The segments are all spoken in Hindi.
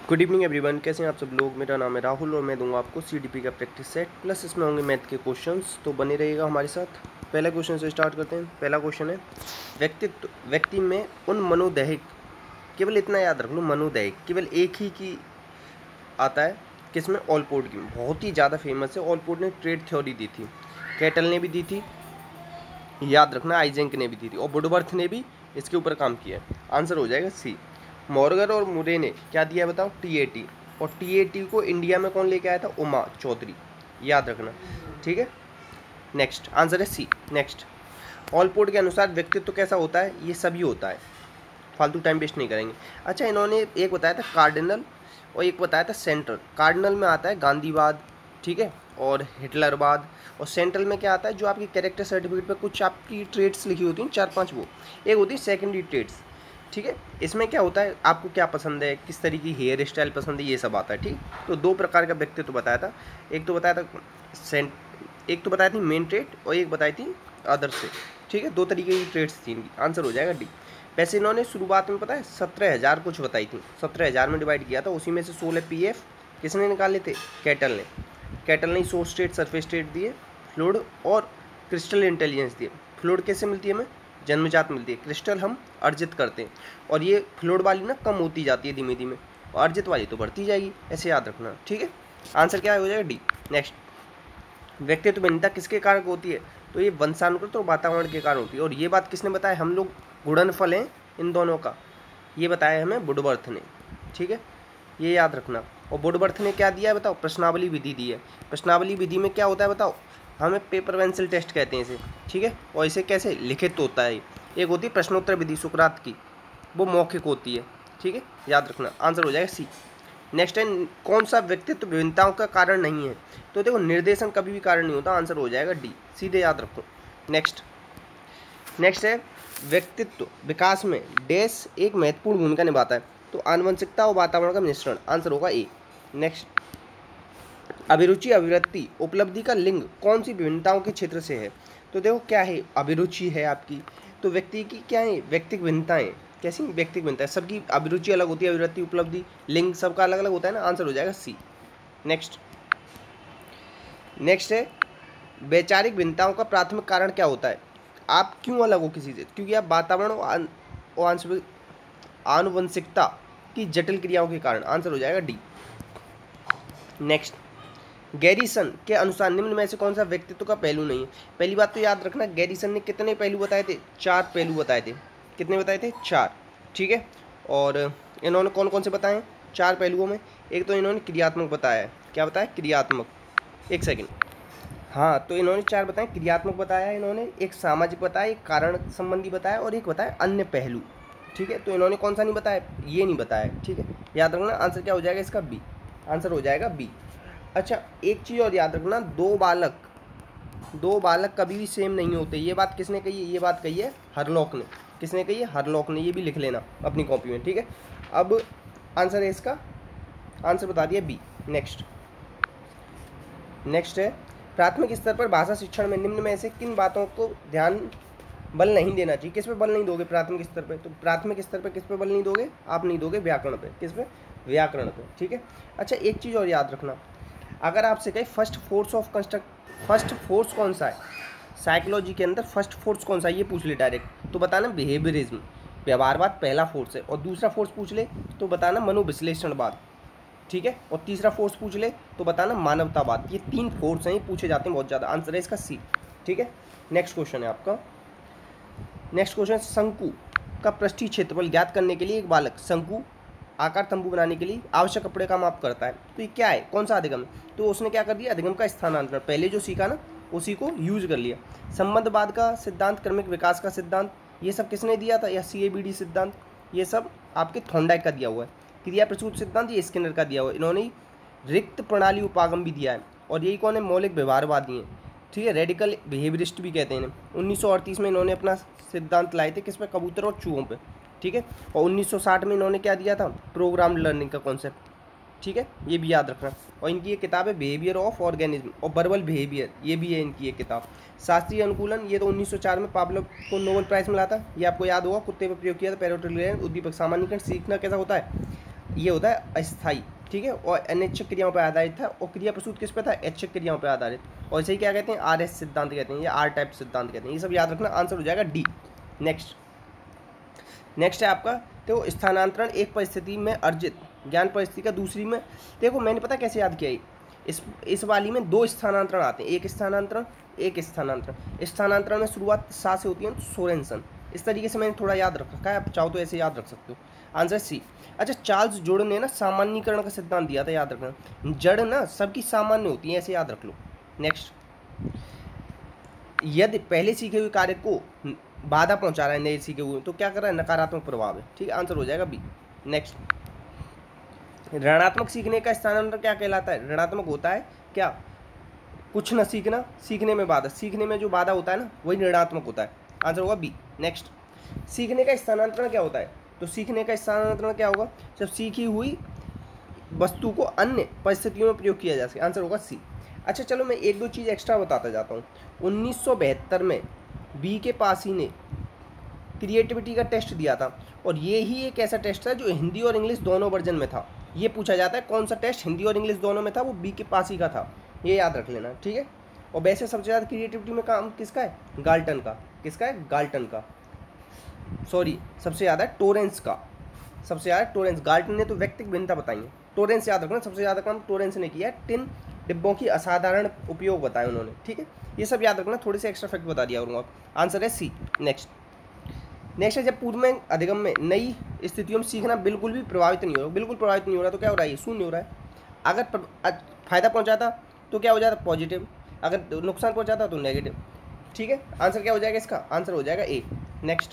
गुड इवनिंग एवरीवन, कैसे हैं आप सब लोग। मेरा नाम है राहुल और मैं दूंगा आपको सीडीपी का प्रैक्टिस सेट प्लस इसमें होंगे मैथ के क्वेश्चंस, तो बने रहिएगा हमारे साथ। पहला क्वेश्चन से स्टार्ट करते हैं। पहला क्वेश्चन है व्यक्ति में उन मनोदैहिक, केवल इतना याद रख लो, मनोदैहिक केवल एक ही की आता है, किसमें? ऑलपोर्ट की। बहुत ही ज़्यादा फेमस है। ऑलपोर्ट ने ट्रेड थ्योरी दी थी, कैटल ने भी दी थी, याद रखना, आइजेंक ने भी दी थी, और वुडवर्थ ने भी इसके ऊपर काम किया है। आंसर हो जाएगा सी। मॉर्गर और मुरे ने क्या दिया है बताओ? टीएटी। और टीएटी को इंडिया में कौन लेके आया था? उमा चौधरी, याद रखना, ठीक है। नेक्स्ट आंसर है सी। नेक्स्ट, ऑलपोर्ट के अनुसार व्यक्तित्व कैसा होता है? ये सभी होता है, फालतू टाइम वेस्ट नहीं करेंगे। अच्छा, इन्होंने एक बताया था कार्डिनल और एक बताया था सेंट्रल। कार्डिनल में आता है गांधीवाद, ठीक है, और हिटलरवाद। और सेंट्रल में क्या आता है? जो आपकी कैरेक्टर सर्टिफिकेट पे कुछ आपकी ट्रेड्स लिखी होती हैं, 4-5, वो एक होती है सेकेंडरी ट्रेड्स, ठीक है। इसमें क्या होता है, आपको क्या पसंद है, किस तरीके की हेयर स्टाइल पसंद है, ये सब आता है, ठीक। तो दो प्रकार का व्यक्तित्व बताया था। एक तो बताया थी मेन ट्रेड और एक बताई थी अदर से, ठीक है। दो तरीके की ट्रेड्स थी इनकी। आंसर हो जाएगा डी। वैसे इन्होंने शुरुआत में पता है 17,000 कुछ बताई थी, 17,000 में डिवाइड किया था। उसी में से 16 पीएफ किसने निकाले थे? कैटल ने। कैटल ने सोर्स स्टेट, सरफेस स्टेट दिए, फ्लूइड और क्रिस्टल इंटेलिजेंस दिए। फ्लूइड कैसे मिलती है हमें? जन्मजात मिलती है। क्रिस्टल हम अर्जित करते हैं, और ये फ्लूइड वाली ना कम होती जाती है धीमे धीमे, और अर्जित वाली तो बढ़ती जाएगी, ऐसे याद रखना, ठीक है। आंसर क्या हो जाएगा? डी। नेक्स्ट, व्यक्तित्व भिन्नता किसके कारण होती है? तो ये वंशानुगत और वातावरण के कारण होती है। और ये बात किसने बताया? हम लोग गुणनफल हैं इन दोनों का, ये बताया हमें वुडवर्थ ने, ठीक है, ये याद रखना। और वुडवर्थ ने क्या दिया है बताओ? प्रश्नावली विधि दी है। प्रश्नावली विधि में क्या होता है बताओ? हमें पेपर पेंसिल टेस्ट कहते हैं इसे, ठीक है। और इसे कैसे लिखित होता है? एक होती है प्रश्नोत्तर विधि सुकरात की, वो मौखिक होती है, ठीक है, याद रखना। आंसर हो जाएगा सी। नेक्स्ट है, कौन सा व्यक्तित्व विभिन्नताओं का कारण नहीं है? तो देखो, निर्देशन कभी भी कारण नहीं होता। आंसर हो जाएगा डी, सीधे याद रखो। नेक्स्ट है, व्यक्तित्व विकास में डैश एक महत्वपूर्ण भूमिका निभाता है? तो आनुवंशिकता और वातावरण का मिश्रण। आंसर होगा ए। नेक्स्ट, अभिरुचि, अभिवृत्ति, उपलब्धि का लिंग कौन सी विभिन्नताओं के क्षेत्र से है? तो देखो क्या है, अभिरुचि है आपकी, तो व्यक्ति की क्या है? व्यक्तिगत भिन्नताएं। कैसी व्यक्तिगत भिन्नताएं? सबकी अभिरुचि अलग होती है, अभिवृत्ति, उपलब्धि, लिंग सबका अलग अलग होता है ना। आंसर हो जाएगा सी। नेक्स्ट है, वैचारिक भिन्नताओं का प्राथमिक कारण क्या होता है? आप क्यों अलग हो किसी से? क्योंकि आप वातावरण और आनुवंशिकता की जटिल क्रियाओं के कारण। आंसर हो जाएगा डी। नेक्स्ट, गैरीसन के अनुसार निम्न में से कौन सा व्यक्तित्व का पहलू नहीं है? पहली बात तो याद रखना, गैरीसन ने कितने पहलू बताए थे? 4 पहलू बताए थे। कितने बताए थे? 4, ठीक है। और इन्होंने कौन कौन से बताए हैं 4 पहलुओं में? एक तो इन्होंने क्रियात्मक बताया है। क्या बताया? क्रियात्मक। एक सेकेंड, हाँ, तो इन्होंने 4 बताए। क्रियात्मक बताया इन्होंने, एक सामाजिक बताया, एक कारण संबंधी बताया, और एक बताया अन्य पहलू, ठीक है। तो इन्होंने कौन सा नहीं बताया? ये नहीं बताया, ठीक है, याद रखना। आंसर क्या हो जाएगा इसका? बी। आंसर हो जाएगा बी। अच्छा, एक चीज़ और याद रखना, दो बालक कभी भी सेम नहीं होते। ये बात किसने कही है? ये बात कही है हरलॉक ने। किसने कही है? हरलॉक ने। ये भी लिख लेना अपनी कॉपी में, ठीक है। अब आंसर है इसका, आंसर बता दिया बी। नेक्स्ट है, प्राथमिक स्तर पर भाषा शिक्षण में निम्न में से किन बातों को बल नहीं देना चाहिए? किस पे बल नहीं दोगे प्राथमिक स्तर पे? तो प्राथमिक स्तर पे किस पे बल नहीं दोगे? आप नहीं दोगे व्याकरण पे। किस पे? व्याकरण पे, ठीक है। अच्छा, एक चीज़ और याद रखना, अगर आपसे कहे फर्स्ट फोर्स कौन सा है साइकोलॉजी के अंदर, फर्स्ट फोर्स कौन सा है, ये पूछ ले डायरेक्ट, तो बताना बिहेवियरिज्म, व्यवहारवाद पहला फोर्स है। और दूसरा फोर्स पूछ ले तो बताना मनोविश्लेषणवाद, ठीक है। और तीसरा फोर्स पूछ ले तो बताना मानवतावाद। ये 3 फोर्स हैं, ये पूछे जाते हैं बहुत ज़्यादा। आंसर है इसका सी, ठीक है। नेक्स्ट क्वेश्चन है आपका। नेक्स्ट क्वेश्चन, शंकु का पृष्ठीय क्षेत्रफल ज्ञात करने के लिए एक बालक शंकु आकार तंबू बनाने के लिए आवश्यक कपड़े का माप करता है। तो ये क्या है? कौन सा अधिगम है? तो उसने क्या कर दिया? अधिगम का स्थानांतरण, पहले जो सीखा ना उसी को यूज कर लिया। संबंधवाद का सिद्धांत, क्रमिक विकास का सिद्धांत, ये सब किसने दिया था? या CABD सिद्धांत, ये सब आपके थॉर्नडाइक का दिया हुआ है। क्रिया प्रसूत सिद्धांत, ये स्किनर का दिया हुआ है। इन्होंने रिक्त प्रणाली उपागम भी दिया है। और यही कौन है? मौलिक व्यवहारवादी हैं, ठीक है, रेडिकल बिहेवियरिस्ट भी कहते हैं इन्हें। 1938 में इन्होंने अपना सिद्धांत लाए थे, किस पे? कबूतर और चूहों पे, ठीक है। और 1960 में इन्होंने क्या दिया था? प्रोग्राम लर्निंग का कॉन्सेप्ट, ठीक है, ये भी याद रखना। और इनकी ये किताब है बिहेवियर ऑफ ऑर्गेनिज्म और वर्बल बिहेवियर, ये भी है इनकी ये किताब। शास्त्रीय अनुकूलन, ये तो 1904 में पावलोव को नोबेल प्राइज़ मिला था, ये आपको याद होगा। कुत्ते पर प्रयोग किया था, पैरोटिक उद्दीपक सामान्यीकरण, सीखना कैसा होता है? ये होता है अस्थाई, ठीक है, और अनैच्छिक क्रियाओं पर आधारित था, और क्रिया प्रसूत किस पे था, ऐच्छिक क्रियाओं पर आधारित, और इसे क्या कहते हैं, आर एस सिद्धांत कहते हैं, या आर टाइप सिद्धांत कहते हैं, ये सब याद रखना, आंसर हो जाएगा डी। नेक्स्ट है आपका, देखो स्थानांतरण एक परिस्थिति में अर्जित ज्ञान परिस्थिति का दूसरी में, देखो मैंने पता कैसे याद किया, इस वाली में दो स्थानांतरण आते हैं, एक स्थानांतरण। स्थानांतरण में शुरुआत सा से होती है, सोरेनसन, इस तरीके से मैंने थोड़ा याद रखा है, आप चाहो तो ऐसे याद रख सकते हो। Answer C. अच्छा, चार्ल्स जोड़ ने ना सामान्यीकरण का सिद्धांत दिया था, याद रखना, जड़ ना सबकी सामान्य होती है, ऐसे याद रख लो। नेक्स्ट, यदि पहले सीखे हुए कार्य को बाधा पहुंचा रहा है नए सीखे हुए, तो क्या कर रहा है, नकारात्मक प्रभाव है, ठीक है, आंसर हो जाएगा बी। नेक्स्ट, ऋणात्मक सीखने का स्थानांतरण क्या कहलाता है, ऋणात्मक होता है क्या, कुछ न सीखना, सीखने में बाधा, सीखने में जो बाधा होता है ना वही ऋणात्मक होता है, आंसर होगा बी। नेक्स्ट, सीखने का स्थानांतरण क्या होता है, तो सीखने का स्थानांतरण क्या होगा, जब सीखी हुई वस्तु को अन्य परिस्थितियों में प्रयोग किया जा सके, आंसर होगा सी। अच्छा चलो मैं एक दो चीज़ एक्स्ट्रा बताता जाता हूँ। 1972 में बी के पास ही ने क्रिएटिविटी का टेस्ट दिया था, और ये ही एक ऐसा टेस्ट था जो हिंदी और इंग्लिश दोनों वर्जन में था। ये पूछा जाता है कौन सा टेस्ट हिंदी और इंग्लिश दोनों में था, वो बी के पास ही का था, ये याद रख लेना, ठीक है। और वैसे सबसे ज़्यादा क्रिएटिविटी में काम किसका है, गाल्टन का, किसका है, गाल्टन का, सॉरी सबसे ज़्यादा टोरेंस का, सबसे ज़्यादा टोरेंस, गाल्टन ने तो व्यक्तिगत भिन्नता बताई है, टोरेंस याद रखना, सबसे ज़्यादा काम टोरेंस ने किया है, टिन डिब्बों की असाधारण उपयोग बताए उन्होंने, ठीक है, ये सब याद रखना, थोड़े से एक्स्ट्रा फैक्ट बता दिया करूँगा। आंसर है सी। नेक्स्ट है, जब पूर्व में अधिगम में नई स्थितियों में सीखना बिल्कुल भी प्रभावित नहीं हो रहा, बिल्कुल प्रभावित नहीं हो रहा, तो क्या हो रहा है, ये शून्य हो रहा है। अगर फायदा पहुंचाता तो क्या हो जाता, पॉजिटिव, अगर नुकसान पहुंचाता तो नेगेटिव, ठीक है। आंसर क्या हो जाएगा इसका, आंसर हो जाएगा ए। नेक्स्ट,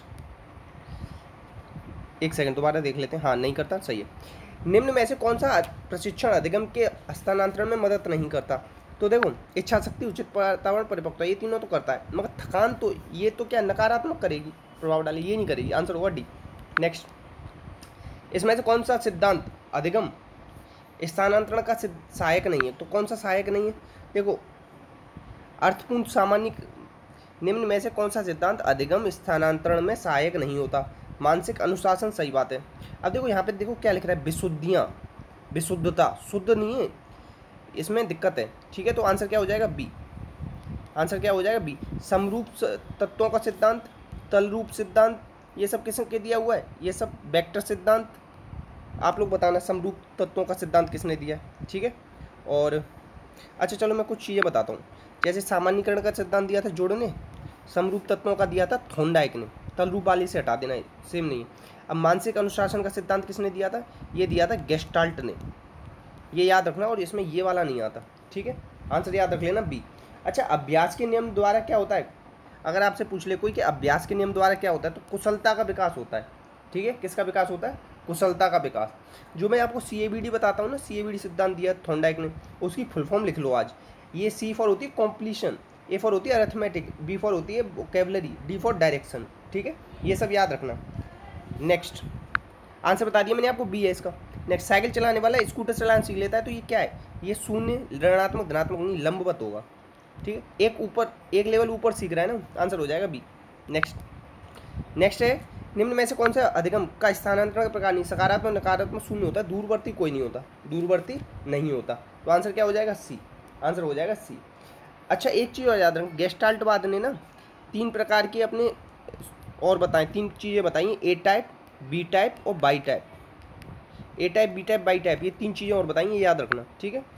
एक सेकंड दोबारा देख लेते हैं, हाँ नहीं करता, सही है। निम्न में से कौन सा प्रशिक्षण अधिगम के हस्तांतरण में मदद नहीं करता, तो देखो इच्छा शक्ति, उचित वातावरण, परिपक्वता, ये तीनों तो करता है, मगर थकान तो ये तो क्या नकारात्मक करेगी, प्रभाव डाले, ये नहीं करेगी, आंसर होगा डी। नेक्स्ट, इसमें से कौन सा सिद्धांत अधिगम स्थानांतरण का सहायक नहीं है, तो कौन सा सहायक नहीं है, देखो अर्थपूर्ण सामान्य, निम्न में से कौन सा सिद्धांत अधिगम स्थानांतरण में सहायक नहीं होता, मानसिक अनुशासन, सही बात है। अब देखो यहाँ पे देखो क्या लिख रहा है, विशुद्धियाँ, विशुद्धता, शुद्ध नहीं है, इसमें दिक्कत है, ठीक है, तो आंसर क्या हो जाएगा बी, आंसर क्या हो जाएगा बी। समरूप तत्वों का सिद्धांत, तलरूप सिद्धांत, ये सब किसने दिया हुआ है, ये सब वेक्टर सिद्धांत, आप लोग बताना समरूप तत्वों का सिद्धांत किसने दिया है, ठीक है। और अच्छा चलो मैं कुछ चीज़ें बताता हूँ, जैसे सामान्यीकरण का सिद्धांत दिया था जोड़ ने, समरूप तत्वों का दिया था थोंडाइक ने, तलरूप वाली से हटा देना, सेम नहीं है। अब मानसिक अनुशासन का सिद्धांत किसने दिया था, ये दिया था गेस्टाल्ट ने, ये याद रखना, और इसमें ये वाला नहीं आता, ठीक है, आंसर याद रख लेना बी। अच्छा, अभ्यास के नियम द्वारा क्या होता है, अगर आपसे पूछ ले कोई कि अभ्यास के नियम द्वारा क्या होता है, तो कुशलता का विकास होता है, ठीक है, किसका विकास होता है, कुशलता का विकास। जो मैं आपको CABD बताता हूँ ना, CABD सिद्धांत दिया थॉर्नडाइक ने, उसकी फुल फॉर्म लिख लो आज। ये C फॉर होती है कॉम्प्लीशन, A फॉर होती है अरिथमेटिक, B फॉर होती है वोकैबुलरी, D फॉर डायरेक्शन, ठीक है, ये सब याद रखना। नेक्स्ट, आंसर बता दिया मैंने आपको, बी है इसका। नेक्स्ट, साइकिल चलाने वाला स्कूटर चलाना सीख लेता है, तो ये क्या है, ये शून्य, ऋणात्मक, धनात्मक नहीं, लंबवत होगा, ठीक है, एक लेवल ऊपर सीख रहा है ना, आंसर हो जाएगा बी। नेक्स्ट है, निम्न में से कौन सा अधिगम का स्थानांतरण का प्रकार नहीं, सकारात्मक, नकारात्मक, शून्य होता है, दूरवर्ती कोई नहीं होता, दूरवर्ती नहीं होता, तो आंसर क्या हो जाएगा सी, आंसर हो जाएगा सी। अच्छा एक चीज़ और याद रखें, गेस्टाल्टवाद ने ना 3 प्रकार की अपने और बताएं, 3 चीज़ें बताई, ए टाइप, बी टाइप और बाई type, A type, B type, बाई टाइप, ये 3 चीज़ें और बताई, ये याद रखना, ठीक है।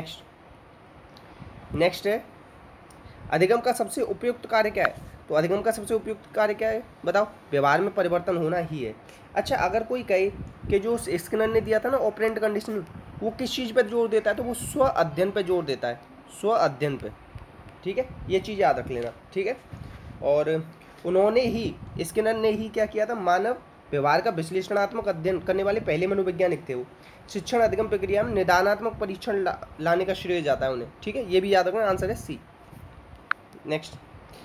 नेक्स्ट है, अधिगम का सबसे उपयुक्त कार्य क्या है, तो अधिगम का सबसे उपयुक्त कार्य क्या है बताओ, व्यवहार में परिवर्तन होना ही है। अच्छा, अगर कोई कहे कि जो स्किनर ने दिया था ना ऑपरेंट कंडीशनिंग, वो किस चीज़ पर जोर देता है, तो वो स्व अध्ययन पर जोर देता है, स्व अध्ययन पे, ठीक है, ये चीज़ याद रख लेना, ठीक है। और उन्होंने ही, स्किनर ने ही क्या किया था, मानव व्यवहार का विश्लेषणात्मक अध्ययन करने वाले पहले मनोवैज्ञानिक थे वो। शिक्षण अधिगम प्रक्रिया में निदानात्मक परीक्षण लाने का श्रेय जाता है उन्हें, ठीक है, ये भी याद रखना, आंसर है सी। नेक्स्ट,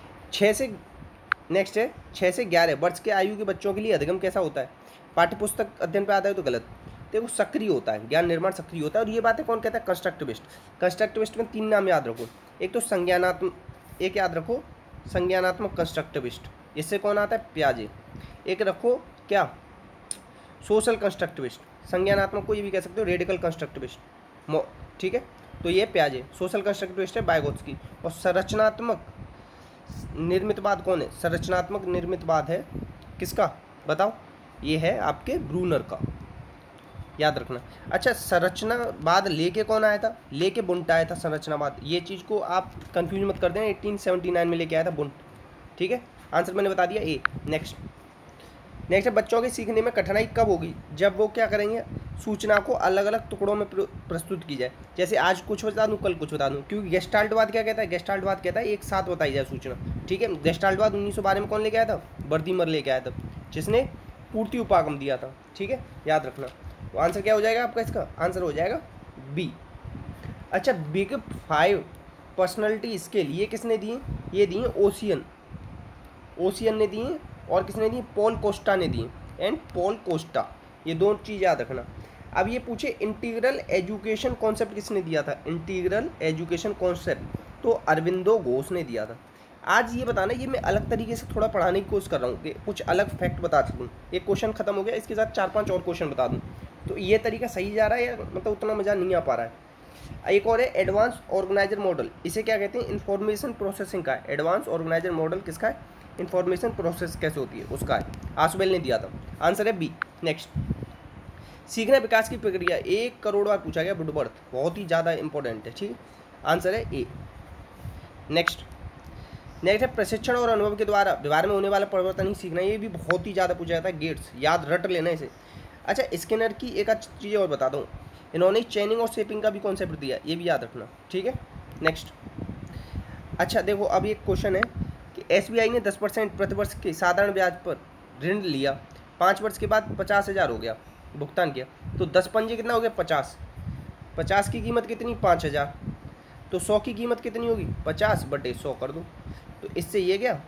6 से 11 वर्ष के आयु के बच्चों के लिए अधिगम कैसा होता है, पाठ्यपुस्तक अध्ययन पर आता है तो गलत, देखो सक्रिय होता है, ज्ञान निर्माण सक्रिय होता है, और ये बातें कौन कहता है, कंस्ट्रक्टिविस्ट। कंस्ट्रक्टिविस्ट में 3 नाम याद रखो, एक तो संज्ञानात्मक, एक याद रखो संज्ञानात्मक कंस्ट्रक्टिविस्ट, इससे कौन आता है, प्याजे। एक रखो क्या, सोशल कंस्ट्रक्टिविस्ट, संज्ञानात्मक को ये भी कह सकते हो रेडिकल कंस्ट्रक्टिविस्ट, ठीक है। तो ये प्याजे। सोशल कंस्ट्रक्टिविस्ट है वाइगोत्स्की। और संरचनात्मक निर्मितवाद कौन है? संरचनात्मक निर्मितवाद है किसका बताओ? ये है आपके ब्रूनर का, याद रखना। अच्छा, संरचनावाद लेके कौन आया था? लेके बुंट आया था संरचनावाद। ये चीज़ को आप कंफ्यूज मत कर देना, 1879 में लेके आया था बुंट, ठीक है। आंसर मैंने बता दिया ए। नेक्स्ट है बच्चों के सीखने में कठिनाई कब होगी? जब वो क्या करेंगे, सूचना को अलग अलग टुकड़ों में प्रस्तुत की जाए। जैसे आज कुछ बता दूँ, कल कुछ बता दूँ, क्योंकि गेस्टाल्टवाद क्या कहता है? गेस्टाल्टवाद कहता है एक साथ बताई जाए सूचना, ठीक है। गेस्टाल्टवाद 1912 में कौन लेके आया था? बर्दीमर लेके आया था, जिसने पूर्ति उपागम दिया था, ठीक है, याद रखना। तो आंसर क्या हो जाएगा आपका? इसका आंसर हो जाएगा बी। अच्छा, बिग 5 पर्सनैलिटी स्केल ये किसने दिए? ये दिए ओशियन ने दिए, और किसने दिए? पॉल कोस्टा ने दिए, एंड पॉल कोस्टा। ये दो चीज़ याद रखना। अब ये पूछे इंटीग्रल एजुकेशन कॉन्सेप्ट किसने दिया था? इंटीग्रल एजुकेशन कॉन्सेप्ट तो अरविंदो घोष ने दिया था। आज ये बताना, ये मैं अलग तरीके से थोड़ा पढ़ाने की कोशिश कर रहा हूँ कि कुछ अलग फैक्ट बता सकूँ। एक क्वेश्चन खत्म हो गया, इसके साथ 4-5 और क्वेश्चन बता दूँ। तो ये तरीका सही जा रहा है या मतलब उतना मज़ा नहीं आ पा रहा है? एक और है एडवांस ऑर्गेनाइजर मॉडल। इसे क्या कहते हैं? इन्फॉर्मेशन प्रोसेसिंग का है। एडवांस ऑर्गेनाइजर मॉडल किसका है? इन्फॉर्मेशन प्रोसेस कैसे होती है उसका है, आसवेल ने दिया था। आंसर है बी। नेक्स्ट, सीखना विकास की प्रक्रिया 1 करोड़ बार पूछा गया, वुडवर्थ, बहुत ही ज़्यादा इंपॉर्टेंट है, ठीक है। आंसर है ए। नेक्स्ट है प्रशिक्षण और अनुभव के द्वारा व्यवहार में होने वाला परिवर्तन ही सीखना। ये भी बहुत ही ज़्यादा पूछा जाता है, गेट्स, याद रट लेना इसे। अच्छा, स्किनर की एक अच्छी चीज़ और बता दूँ, इन्होंने चेनिंग और शेपिंग का भी कॉन्सेप्ट दिया, ये भी याद रखना, ठीक है। नेक्स्ट, अच्छा देखो, अब एक क्वेश्चन है कि SBI ने 10% प्रतिवर्ष के साधारण ब्याज पर ऋण लिया, 5 वर्ष के बाद 50,000 हो गया, भुगतान किया, तो 10 पंजे कितना हो गया? 50 की कीमत कितनी? 5,000। तो 100 की कीमत कितनी होगी? 50/100 कर दो, तो इससे ये गया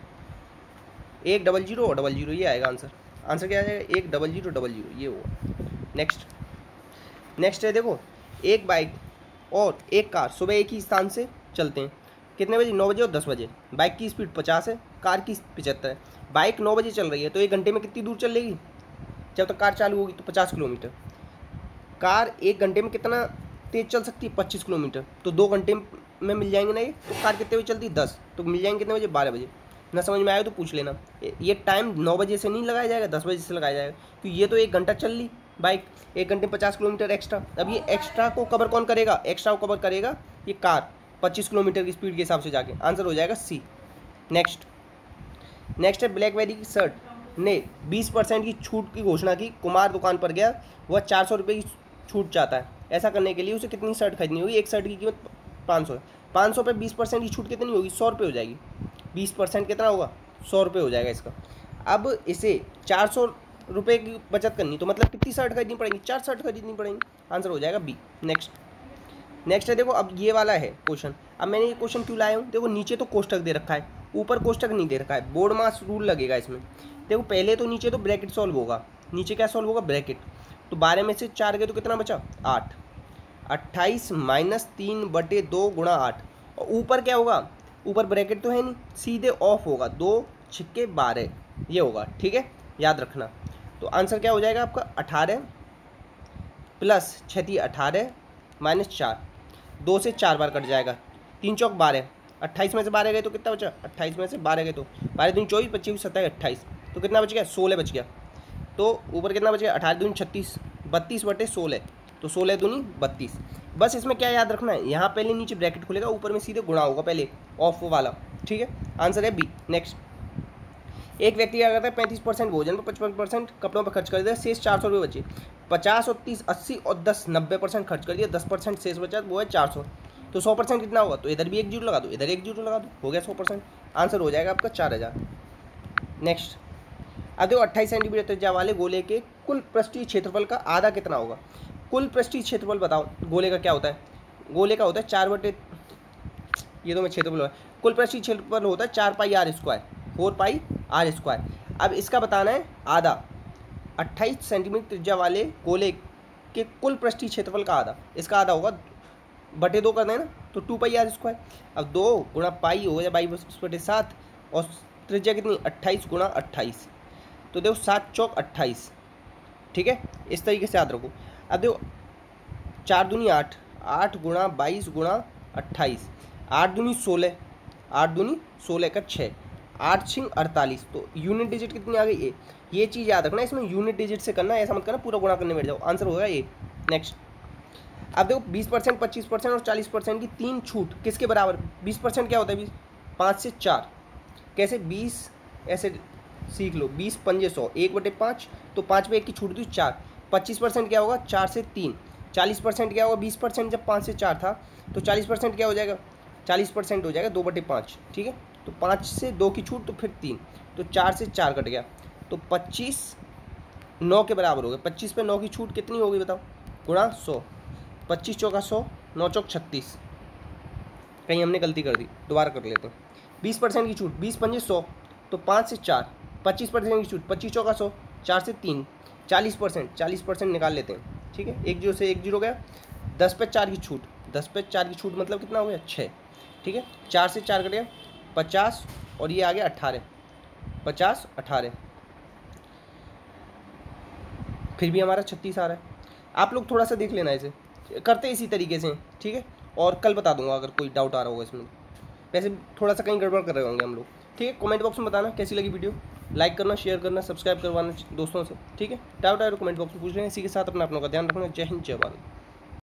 100 और 00, ये आएगा आंसर। आंसर क्या आ जाएगा? 100 ये होगा। नेक्स्ट है देखो, एक बाइक और एक कार सुबह एक ही स्थान से चलते हैं, कितने बजे? 9 बजे और 10 बजे। बाइक की स्पीड 50 है, कार की 75 है। बाइक 9 बजे चल रही है, तो 1 घंटे में कितनी दूर चल लेगी? जब तक कार चालू होगी तो 50 किलोमीटर। कार 1 घंटे में कितना तेज़ चल सकती है? 25 किलोमीटर। तो 2 घंटे में मिल जाएंगे ना ये। तो कार कितने बजे चलती है? 10। तो मिल जाएंगे कितने बजे? 12 बजे। ना समझ में आया तो पूछ लेना। ये टाइम 9 बजे से नहीं लगाया जाएगा, 10 बजे से लगाया जाएगा, क्योंकि ये तो 1 घंटा चल ली बाइक, 1 घंटे में 50 किलोमीटर एक्स्ट्रा। अब ये एक्स्ट्रा को कवर कौन करेगा? एक्स्ट्रा को कवर करेगा ये कार, 25 किलोमीटर की स्पीड के हिसाब से जाके। आंसर हो जाएगा सी। नेक्स्ट है ब्लैकबेरी की शर्ट ने 20% की छूट की घोषणा की। कुमार दुकान पर गया, वह 400 रुपये की छूट चाहता है। ऐसा करने के लिए उसे कितनी शर्ट खरीदनी होगी? एक शर्ट की कीमत 500 है। 500 पे 20% की छूट कितनी होगी? 100 रुपये हो जाएगी। 20% कितना होगा? 100 रुपये हो जाएगा इसका। अब इसे 400 रुपये की बचत करनी, तो मतलब कितनी शर्ट खरीदनी पड़ेगी? 4 शर्ट खरीदनी पड़ेंगी। आंसर हो जाएगा बी। नेक्स्ट है देखो, अब ये वाला है क्वेश्चन। अब मैंने ये क्वेश्चन क्यों लाया हूँ? देखो, नीचे तो कोष्टक दे रखा है, ऊपर कोष्टक नहीं दे रखा है, बोर्ड मास रूल लगेगा इसमें। देखो, पहले तो नीचे तो ब्रैकेट सॉल्व होगा। नीचे क्या सॉल्व होगा? ब्रैकेट। तो 12 में से 4 गए तो कितना बचा? 8। 28 माइनस 3/2 गुणा 8। और ऊपर क्या होगा? ऊपर ब्रैकेट तो है नहीं, सीधे ऑफ होगा, 2 छिक्के 12 ये होगा, ठीक है, याद रखना। तो आंसर क्या हो जाएगा आपका? 18 प्लस 6 18 माइनस 4, 2 से 4 बार कट जाएगा, 3 चौक 12। 28 में से 12 गए तो कितना बचा? 28 में से 12 गए तो 12 दूनी 24, 25 27 28, तो कितना बच गया? 16 बच गया। तो ऊपर कितना बच गया? 18 दूनी 36, 32/16, तो 16 दूनी 32। बस इसमें क्या याद रखना है? यहाँ पहले नीचे ब्रैकेट खुलेगा, ऊपर में सीधे गुणा होगा पहले ऑफ वाला, ठीक है। आंसर है बी। नेक्स्ट, एक व्यक्ति क्या करता है? 35% भोजन पर 55% कपड़ों पर खर्च कर दिया, शेष 400 रुपये बचे। 50 और 30 80 और 10 90% खर्च कर दिया, 10% शेष बचा, वो है 400। तो 100% कितना होगा? तो इधर भी 1 जीरो लगा दो, इधर 1 जीरो लगा दो, हो गया 100%। आंसर हो जाएगा आपका 4000। नेक्स्ट, अब देखो 28 सेंटीमीटर त्रिज्या वाले गोले के कुल पृष्ठीय क्षेत्रफल का आधा कितना होगा? कुल पृष्ठीय क्षेत्रफल बताओ। गोले का क्या होता है? गोले का होता है 4/, ये तो मैं क्षेत्रफल, कुल पृष्ठीय क्षेत्रफल होता है 4πr², 4πr²। अब इसका बताना है आधा। 28 सेंटीमीटर त्रिज्या वाले गोले के कुल पृष्ठीय क्षेत्रफल का आधा, इसका आधा होगा बटे 2 कर देना, तो 2πr²। अब 2 गुणा पाई हो गया 22/7, और त्रिज्या कितनी? 28 गुणा 28, तो देखो 7 चौक 28, ठीक है। इस तरीके से याद रखो। अब देखो 4 दूनी 8, 8 गुणा 22 गुणा 28, 8 दूनी 16, 8 दूनी 16 का 6, 8 छिंग 48। तो यूनिट डिजिट कितनी आ गई? ए। ये चीज़ याद रखना, इसमें यूनिट डिजिट से करना, ऐसा मत करना पूरा गुणा करने बैठ जाओ, आंसर होगा ए। नेक्स्ट, अब देखो 20%, 25% और 40% की 3 छूट किसके बराबर? 20% क्या होता है? 20 5 से 4 कैसे? 20 ऐसे सीख लो, 20 पंजे 100, 1/5, तो 5 पे 1 की छूट दी 4। 25% क्या होगा? 4 से 3। 40% क्या होगा? 20% जब 5 से 4 था, तो 40% क्या हो जाएगा? 40% हो जाएगा 2/5, ठीक है। तो 5 से 2 की छूट, तो फिर 3, तो 4 से 4 कट गया, तो 25 9 के बराबर हो गया। 25 पे 9 की छूट कितनी होगी बताओ? गुणा 100, 25 चौका 100, 9 चौक 36, कहीं हमने गलती कर दी, दोबारा कर लेते हैं। 20% की छूट, 20 पंजे 100, तो 5 से 4, 25% की छूट, 25 चौका 100, 4 से 3, 40% निकाल लेते हैं, ठीक है। 1 जीरो से 1 जीरो गया। 10 पे 4 की छूट, 10 पे 4 की छूट मतलब कितना हो गया? 6, ठीक है। 4 से 4 कट गया 50, और ये आ गया 18, 50 18, फिर भी हमारा 36 आ रहा है। आप लोग थोड़ा सा देख लेना, इसे करते इसी तरीके से, ठीक है। और कल बता दूंगा अगर कोई डाउट आ रहा होगा इसमें। वैसे थोड़ा सा कहीं गड़बड़ कर रहे होंगे हम लोग, ठीक है। कमेंट बॉक्स में बताना कैसी लगी वीडियो, लाइक करना, शेयर करना, सब्सक्राइब करवाना दोस्तों से, ठीक है। डाउट आए तो कमेंट बॉक्स में पूछ लेना। इसी के साथ अपना अपनों का ध्यान रखना। जय हिंद, जय भारत।